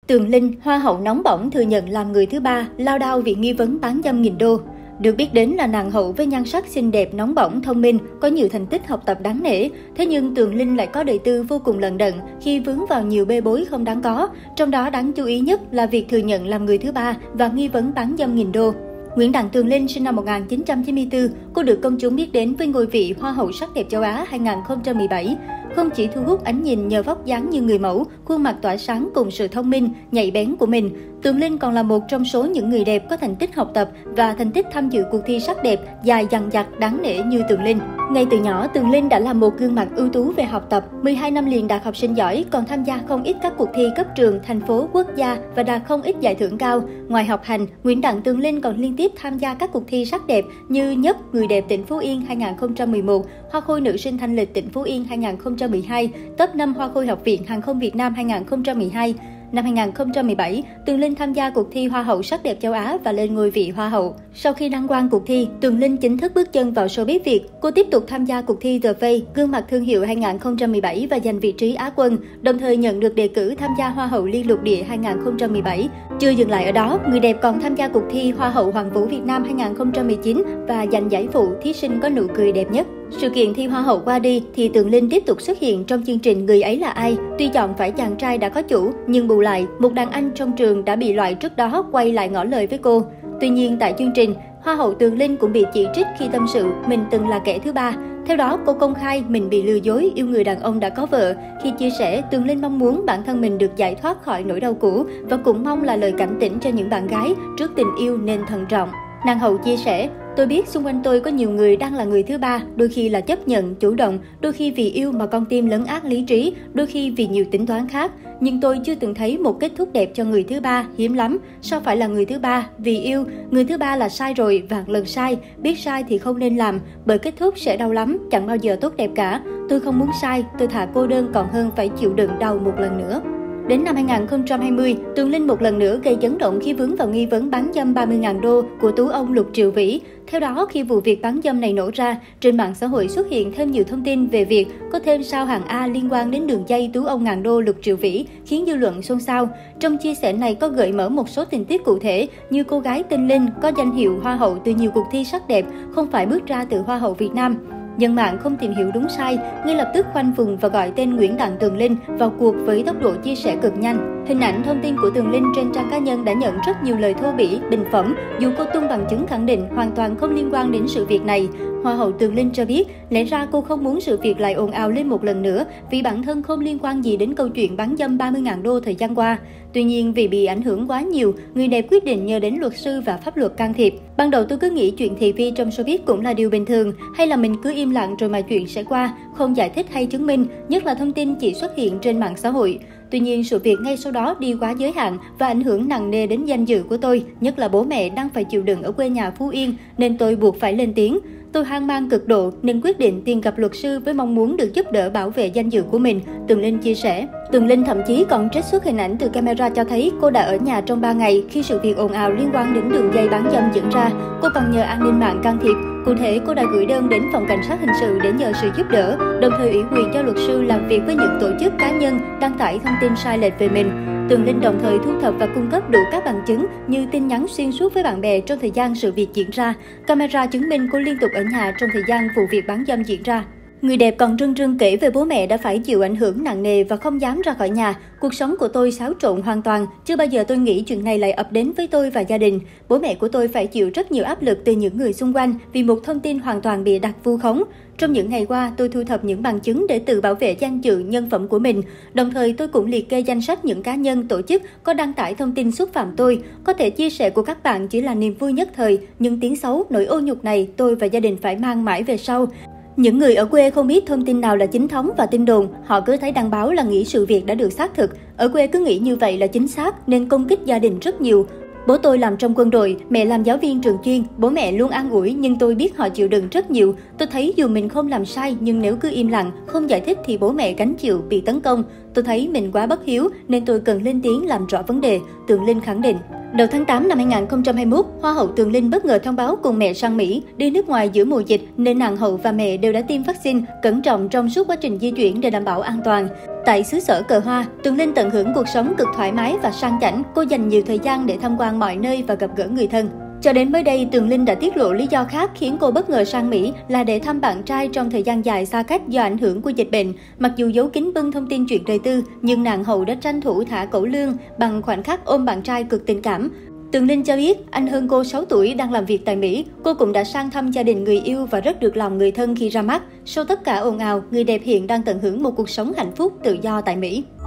Tường Linh, hoa hậu nóng bỏng thừa nhận làm người thứ ba, lao đao vì nghi vấn bán dâm nghìn đô. Được biết đến là nàng hậu với nhan sắc xinh đẹp, nóng bỏng, thông minh, có nhiều thành tích học tập đáng nể. Thế nhưng Tường Linh lại có đời tư vô cùng lận đận khi vướng vào nhiều bê bối không đáng có. Trong đó đáng chú ý nhất là việc thừa nhận làm người thứ ba và nghi vấn bán dâm nghìn đô. Nguyễn Đặng Tường Linh sinh năm 1994, cô được công chúng biết đến với ngôi vị Hoa hậu sắc đẹp châu Á 2017. Không chỉ thu hút ánh nhìn nhờ vóc dáng như người mẫu, khuôn mặt tỏa sáng cùng sự thông minh, nhạy bén của mình, Tường Linh còn là một trong số những người đẹp có thành tích học tập và thành tích tham dự cuộc thi sắc đẹp dài dằng dặc đáng nể như Tường Linh. Ngay từ nhỏ, Tường Linh đã là một gương mặt ưu tú về học tập, 12 năm liền đạt học sinh giỏi, còn tham gia không ít các cuộc thi cấp trường, thành phố, quốc gia và đạt không ít giải thưởng cao. Ngoài học hành, Nguyễn Đặng Tường Linh còn liên tiếp tham gia các cuộc thi sắc đẹp như Nhất Người đẹp tỉnh Phú Yên 2011, Hoa khôi nữ sinh thanh lịch tỉnh Phú Yên 2012, Top 5 Hoa khôi Học viện Hàng không Việt Nam 2012. Năm 2017, Tường Linh tham gia cuộc thi Hoa hậu sắc đẹp châu Á và lên ngôi vị Hoa hậu. Sau khi đăng quang cuộc thi, Tường Linh chính thức bước chân vào showbiz Việt. Cô tiếp tục tham gia cuộc thi The Face, gương mặt thương hiệu 2017 và giành vị trí Á quân, đồng thời nhận được đề cử tham gia Hoa hậu Liên lục địa 2017. Chưa dừng lại ở đó, người đẹp còn tham gia cuộc thi Hoa hậu Hoàng vũ Việt Nam 2019 và giành giải phụ thí sinh có nụ cười đẹp nhất. Sự kiện thi Hoa hậu qua đi thì Tường Linh tiếp tục xuất hiện trong chương trình Người ấy là ai. Tuy chọn phải chàng trai đã có chủ, nhưng bù lại, một đàn anh trong trường đã bị loại trước đó quay lại ngỏ lời với cô. Tuy nhiên tại chương trình, Hoa hậu Tường Linh cũng bị chỉ trích khi tâm sự mình từng là kẻ thứ ba. Theo đó, cô công khai mình bị lừa dối yêu người đàn ông đã có vợ. Khi chia sẻ, Tường Linh mong muốn bản thân mình được giải thoát khỏi nỗi đau cũ và cũng mong là lời cảnh tỉnh cho những bạn gái trước tình yêu nên thận trọng. Nàng hậu chia sẻ, tôi biết xung quanh tôi có nhiều người đang là người thứ ba, đôi khi là chấp nhận, chủ động, đôi khi vì yêu mà con tim lấn át lý trí, đôi khi vì nhiều tính toán khác. Nhưng tôi chưa từng thấy một kết thúc đẹp cho người thứ ba, hiếm lắm. Sao phải là người thứ ba? Vì yêu, người thứ ba là sai rồi, vạn lần sai. Biết sai thì không nên làm, bởi kết thúc sẽ đau lắm, chẳng bao giờ tốt đẹp cả. Tôi không muốn sai, tôi thà cô đơn còn hơn phải chịu đựng đau một lần nữa. Đến năm 2020, Tường Linh một lần nữa gây chấn động khi vướng vào nghi vấn bán dâm 30.000 đô của tú ông Lục Triệu Vĩ. Theo đó, khi vụ việc bán dâm này nổ ra, trên mạng xã hội xuất hiện thêm nhiều thông tin về việc có thêm sao hàng A liên quan đến đường dây tú ông ngàn đô Lục Triệu Vĩ, khiến dư luận xôn xao. Trong chia sẻ này có gợi mở một số tình tiết cụ thể như cô gái tên Linh có danh hiệu Hoa hậu từ nhiều cuộc thi sắc đẹp, không phải bước ra từ Hoa hậu Việt Nam. Dân mạng không tìm hiểu đúng sai, ngay lập tức khoanh vùng và gọi tên Nguyễn Đặng Tường Linh vào cuộc với tốc độ chia sẻ cực nhanh. Hình ảnh thông tin của Tường Linh trên trang cá nhân đã nhận rất nhiều lời thô bỉ, bình phẩm, dù cô tung bằng chứng khẳng định hoàn toàn không liên quan đến sự việc này. Hoa hậu Tường Linh cho biết, lẽ ra cô không muốn sự việc lại ồn ào lên một lần nữa vì bản thân không liên quan gì đến câu chuyện bán dâm 30.000 đô thời gian qua. Tuy nhiên vì bị ảnh hưởng quá nhiều, người đẹp quyết định nhờ đến luật sư và pháp luật can thiệp. Ban đầu tôi cứ nghĩ chuyện thị phi trong showbiz cũng là điều bình thường, hay là mình cứ im lặng rồi mà chuyện sẽ qua, không giải thích hay chứng minh, nhất là thông tin chỉ xuất hiện trên mạng xã hội. Tuy nhiên, sự việc ngay sau đó đi quá giới hạn và ảnh hưởng nặng nề đến danh dự của tôi, nhất là bố mẹ đang phải chịu đựng ở quê nhà Phú Yên, nên tôi buộc phải lên tiếng. Tôi hoang mang cực độ nên quyết định tìm gặp luật sư với mong muốn được giúp đỡ bảo vệ danh dự của mình, Tường Linh chia sẻ. Tường Linh thậm chí còn trích xuất hình ảnh từ camera cho thấy cô đã ở nhà trong 3 ngày khi sự việc ồn ào liên quan đến đường dây bán dâm diễn ra. Cô còn nhờ an ninh mạng can thiệp. Cụ thể, cô đã gửi đơn đến phòng cảnh sát hình sự để nhờ sự giúp đỡ, đồng thời ủy quyền cho luật sư làm việc với những tổ chức cá nhân đăng tải thông tin sai lệch về mình. Tường Linh đồng thời thu thập và cung cấp đủ các bằng chứng như tin nhắn xuyên suốt với bạn bè trong thời gian sự việc diễn ra. Camera chứng minh cô liên tục ở nhà trong thời gian vụ việc bán dâm diễn ra. Người đẹp còn rưng rưng kể về bố mẹ đã phải chịu ảnh hưởng nặng nề và không dám ra khỏi nhà. Cuộc sống của tôi xáo trộn hoàn toàn, chưa bao giờ tôi nghĩ chuyện này lại ập đến với tôi và gia đình. Bố mẹ của tôi phải chịu rất nhiều áp lực từ những người xung quanh vì một thông tin hoàn toàn bị đặt vu khống. Trong những ngày qua, tôi thu thập những bằng chứng để tự bảo vệ danh dự nhân phẩm của mình. Đồng thời, tôi cũng liệt kê danh sách những cá nhân, tổ chức có đăng tải thông tin xúc phạm tôi. Có thể chia sẻ của các bạn chỉ là niềm vui nhất thời, nhưng tiếng xấu, nỗi ô nhục này tôi và gia đình phải mang mãi về sau. Những người ở quê không biết thông tin nào là chính thống và tin đồn, họ cứ thấy đăng báo là nghĩ sự việc đã được xác thực. Ở quê cứ nghĩ như vậy là chính xác nên công kích gia đình rất nhiều. Bố tôi làm trong quân đội, mẹ làm giáo viên trường chuyên, bố mẹ luôn an ủi nhưng tôi biết họ chịu đựng rất nhiều. Tôi thấy dù mình không làm sai nhưng nếu cứ im lặng, không giải thích thì bố mẹ gánh chịu bị tấn công. Tôi thấy mình quá bất hiếu nên tôi cần lên tiếng làm rõ vấn đề, Tường Linh khẳng định. Đầu tháng 8 năm 2021, Hoa hậu Tường Linh bất ngờ thông báo cùng mẹ sang Mỹ, đi nước ngoài giữa mùa dịch nên nàng hậu và mẹ đều đã tiêm vaccine, cẩn trọng trong suốt quá trình di chuyển để đảm bảo an toàn. Tại xứ sở cờ hoa, Tường Linh tận hưởng cuộc sống cực thoải mái và sang chảnh, cô dành nhiều thời gian để tham quan mọi nơi và gặp gỡ người thân. Cho đến mới đây, Tường Linh đã tiết lộ lý do khác khiến cô bất ngờ sang Mỹ là để thăm bạn trai trong thời gian dài xa cách do ảnh hưởng của dịch bệnh. Mặc dù giấu kín bưng thông tin chuyện đời tư, nhưng nàng hậu đã tranh thủ thả cẩu lương bằng khoảnh khắc ôm bạn trai cực tình cảm. Tường Linh cho biết, anh hơn cô 6 tuổi đang làm việc tại Mỹ. Cô cũng đã sang thăm gia đình người yêu và rất được lòng người thân khi ra mắt. Sau tất cả ồn ào, người đẹp hiện đang tận hưởng một cuộc sống hạnh phúc tự do tại Mỹ.